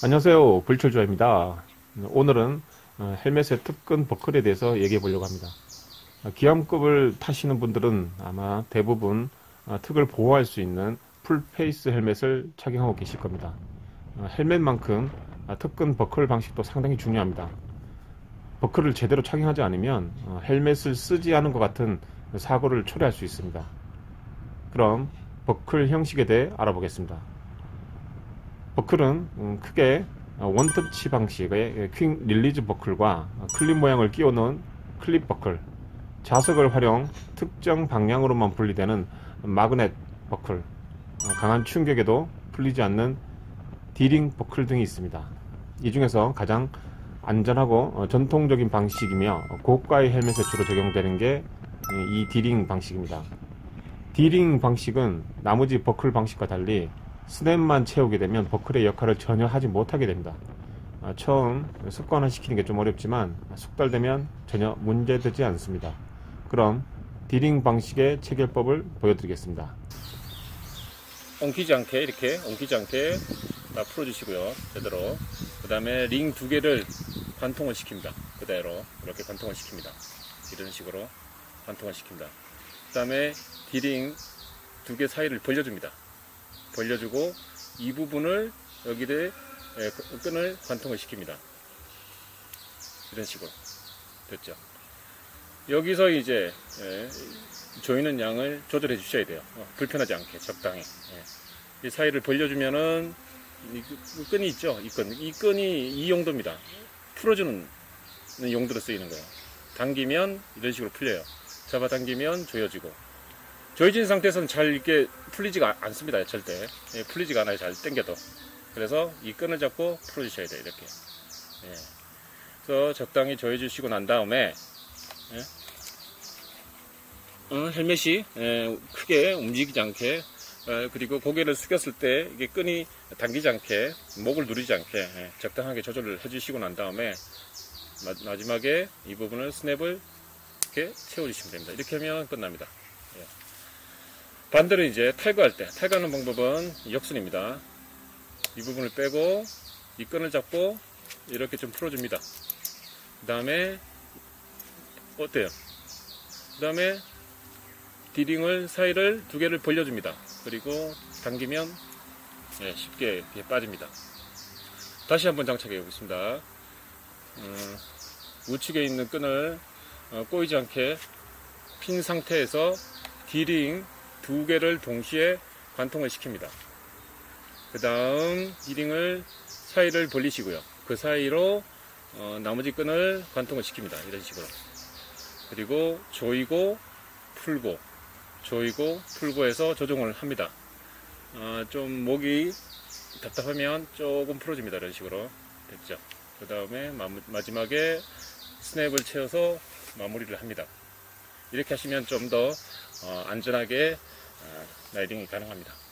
안녕하세요. 불철주아입니다. 오늘은 헬멧의 특근 버클에 대해서 얘기해 보려고 합니다. 기암급을 타시는 분들은 아마 대부분 특을 보호할 수 있는 풀페이스 헬멧을 착용하고 계실 겁니다. 헬멧만큼 특근 버클 방식도 상당히 중요합니다. 버클을 제대로 착용하지 않으면 헬멧을 쓰지 않은 것 같은 사고를 초래할 수 있습니다. 그럼 버클 형식에 대해 알아보겠습니다. 버클은 크게 원터치 방식의 퀵 릴리즈 버클과 클립 모양을 끼워 넣은 클립 버클, 자석을 활용 특정 방향으로만 분리되는 마그넷 버클, 강한 충격에도 풀리지 않는 디링 버클 등이 있습니다. 이 중에서 가장 안전하고 전통적인 방식이며 고가의 헬멧에 주로 적용되는 게 이 디링 방식입니다. 디링 방식은 나머지 버클 방식과 달리 스냅만 채우게 되면 버클의 역할을 전혀 하지 못하게 됩니다. 처음 습관화시키는 게 좀 어렵지만 숙달되면 전혀 문제되지 않습니다. 그럼 디링 방식의 체결법을 보여드리겠습니다. 엉키지 않게 이렇게 엉키지 않게 다 풀어주시고요. 제대로. 그 다음에 링 두 개를 관통을 시킵니다. 그대로 이렇게 관통을 시킵니다. 이런 식으로 관통을 시킵니다. 그 다음에 디링 두 개 사이를 벌려줍니다. 벌려주고 이 부분을 여기에 끈을 관통을 시킵니다. 이런 식으로 됐죠. 여기서 이제 조이는 양을 조절해 주셔야 돼요. 불편하지 않게 적당히. 이 사이를 벌려주면은 이 끈이 있죠. 이 끈이 이 용도입니다. 풀어주는 용도로 쓰이는 거예요. 당기면 이런 식으로 풀려요. 잡아당기면 조여지고. 조여진 상태에서는 잘 이렇게 풀리지가 않습니다. 절대. 풀리지가 않아요. 잘 당겨도. 그래서 이 끈을 잡고 풀어주셔야 돼요. 이렇게. 그래서 적당히 조여주시고 난 다음에 헬멧이 크게 움직이지 않게 그리고 고개를 숙였을 때 이게 끈이 당기지 않게 목을 누르지 않게 적당하게 조절을 해주시고 난 다음에 마지막에 이 부분을 스냅을 이렇게 채워주시면 됩니다. 이렇게 하면 끝납니다. 반대로 이제 탈거할 때 탈거하는 방법은 역순입니다. 이 부분을 빼고 이 끈을 잡고 이렇게 좀 풀어줍니다. 그 다음에 어때요? 그 다음에 디링을 사이를 두 개를 벌려줍니다. 그리고 당기면 쉽게 빠집니다. 다시 한번 장착해 보겠습니다. 우측에 있는 끈을 꼬이지 않게 핀 상태에서 디링 두 개를 동시에 관통을 시킵니다. 그 다음 디링을 사이를 벌리시고요. 그 사이로 나머지 끈을 관통을 시킵니다. 이런 식으로. 그리고 조이고 풀고 조이고 풀고 해서 조정을 합니다. 좀 목이 답답하면 조금 풀어줍니다. 이런 식으로. 됐죠. 그 다음에 마지막에 스냅을 채워서 마무리를 합니다. 이렇게 하시면 좀 더 안전하게 라이딩이 가능합니다.